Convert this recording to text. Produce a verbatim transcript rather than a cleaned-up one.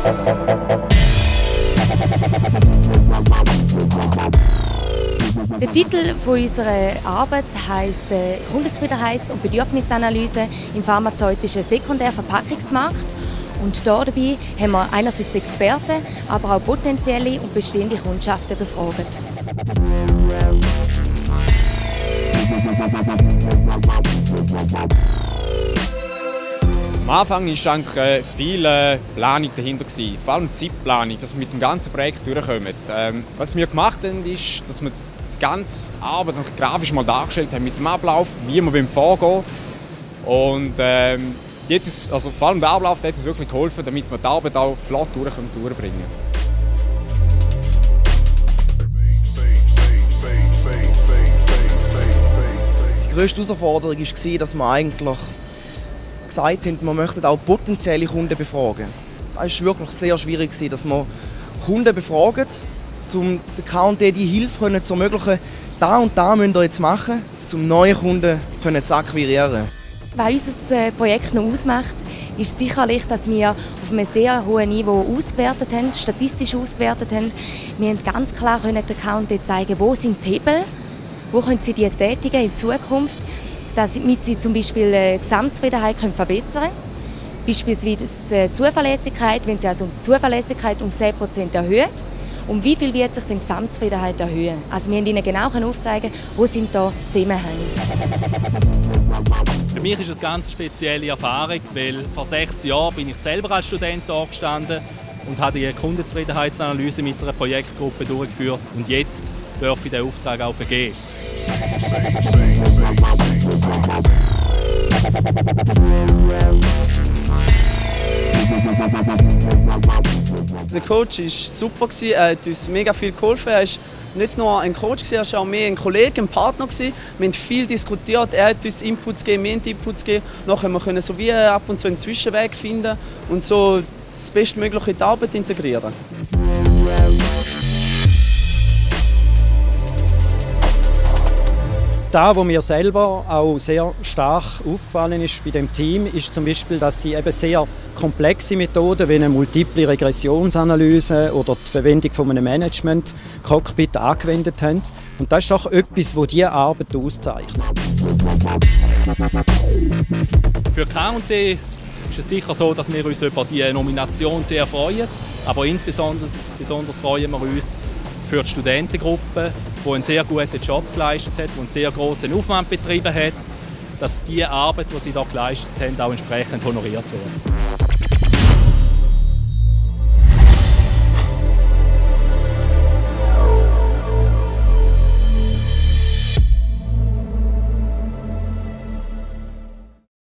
Der Titel unserer Arbeit heisst äh, Kundenzufriedenheits- und Bedürfnisanalyse im pharmazeutischen Sekundärverpackungsmarkt. Und hier dabei haben wir einerseits Experten, aber auch potenzielle und bestehende Kundschaften befragt. Am Anfang war eigentlich viel äh, Planung dahinter, vor allem Zeitplanung, dass wir mit dem ganzen Projekt durchkommen. Ähm, was wir gemacht haben, ist, dass wir die ganze Arbeit grafisch mal dargestellt haben mit dem Ablauf, wie wir vorgehen wollen. Und ähm, jedes, also vor allem der Ablauf hat uns wirklich geholfen, damit wir die Arbeit auch flott durch durchbringen. Die grösste Herausforderung war, dass wir eigentlich gesagt haben, wir möchten auch potenzielle Kunden befragen. Es war wirklich sehr schwierig, dass wir Kunden befragen, um der K und D die Hilfe zu ermöglichen, da und da müsst ihr jetzt machen, um neue Kunden zu akquirieren. Was unser Projekt noch ausmacht, ist sicherlich, dass wir auf einem sehr hohen Niveau ausgewertet haben, statistisch ausgewertet haben. Wir haben ganz klar den K und D zeigen, wo sind die Hebel, wo können sie die tätigen in Zukunft, damit sie zum Beispiel die Gesamtzufriedenheit verbessern können. Beispielsweise die Zuverlässigkeit, wenn sie also die Zuverlässigkeit um zehn Prozent erhöht. Um wie viel wird sich die Gesamtzufriedenheit erhöhen? Also wir haben ihnen genau aufzeigen, wo sind da Zusammenhänge. Für mich ist es eine ganz spezielle Erfahrung, weil vor sechs Jahren bin ich selber als Student da gestanden und habe die Kundenzufriedenheitsanalyse mit einer Projektgruppe durchgeführt und jetzt darf ich den Auftrag auch vergeben. Der Coach war super, er hat uns mega viel geholfen. Er war nicht nur ein Coach, er war auch mehr ein Kollege, ein Partner. Wir haben viel diskutiert, er hat uns Inputs gegeben, wir haben Inputs gegeben. Nachher können wir so wie ab und zu einen Zwischenweg finden und so das Bestmögliche in die Arbeit integrieren. Da, wo mir selber auch sehr stark aufgefallen ist bei dem Team, ist zum Beispiel, dass sie eben sehr komplexe Methoden wie eine multiple Regressionsanalyse oder die Verwendung von einem Management-Cockpit angewendet haben. Und das ist doch etwas, das diese Arbeit auszeichnet. Für K und D ist es sicher so, dass wir uns über die Nomination sehr freuen. Aber insbesondere besonders freuen wir uns für die Studentengruppe, die einen sehr guten Job geleistet hat, die einen sehr grossen Aufwand betrieben hat, dass die Arbeit, die sie hier geleistet haben, auch entsprechend honoriert wird.